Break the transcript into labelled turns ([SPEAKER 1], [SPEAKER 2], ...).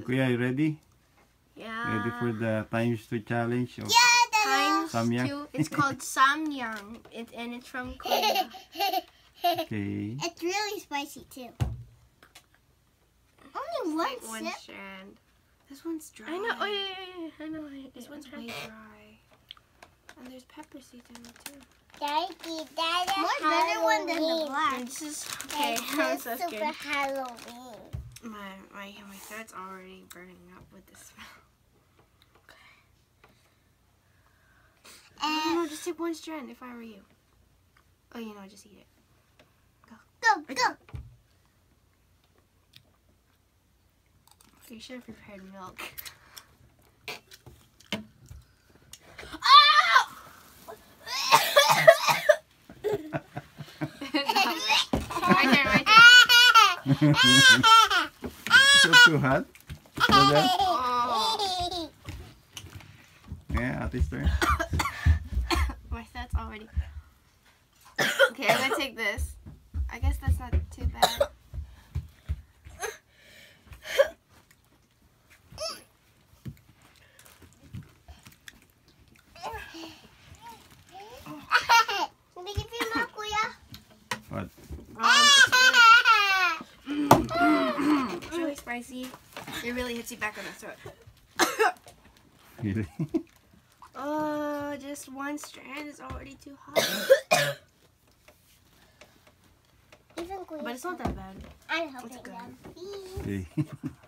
[SPEAKER 1] Kuya, you ready?
[SPEAKER 2] Yeah.
[SPEAKER 1] Ready for the times 2 challenge? Of
[SPEAKER 2] Times
[SPEAKER 1] Samyang?
[SPEAKER 2] 2. It's called Samyang. And it's from Korea.
[SPEAKER 1] Okay.
[SPEAKER 3] It's really spicy too. Only
[SPEAKER 2] Like
[SPEAKER 3] one
[SPEAKER 2] one
[SPEAKER 3] sip.
[SPEAKER 2] strand.
[SPEAKER 4] This one's dry.
[SPEAKER 2] I know. Oh yeah. I know.
[SPEAKER 4] This one's way dry. And there's pepper seeds in it too.
[SPEAKER 3] Daddy, much better one than the black.
[SPEAKER 2] And this is okay.
[SPEAKER 3] It's
[SPEAKER 2] I'm so
[SPEAKER 3] super
[SPEAKER 2] scared.
[SPEAKER 3] Halloween.
[SPEAKER 4] My throat's already burning up with the smell. No, just take one strand if I were you. Oh, you know, just eat it.
[SPEAKER 3] Go.
[SPEAKER 4] You should have prepared milk. Right there.
[SPEAKER 1] Is it too hot? Brother?
[SPEAKER 4] Oh,
[SPEAKER 1] Yeah, Ate's turn.
[SPEAKER 4] my throat's already. Okay, I'm gonna take this. I guess that's not too bad.
[SPEAKER 3] Let me give you more, Kuya.
[SPEAKER 1] What?
[SPEAKER 4] It's really spicy. It really hits you back on the throat.
[SPEAKER 1] Really?
[SPEAKER 4] Oh, just one strand is already too hot.
[SPEAKER 3] Even Kuya.
[SPEAKER 4] But it's not that bad.
[SPEAKER 3] I'm helping
[SPEAKER 4] good.
[SPEAKER 3] them.
[SPEAKER 1] Okay.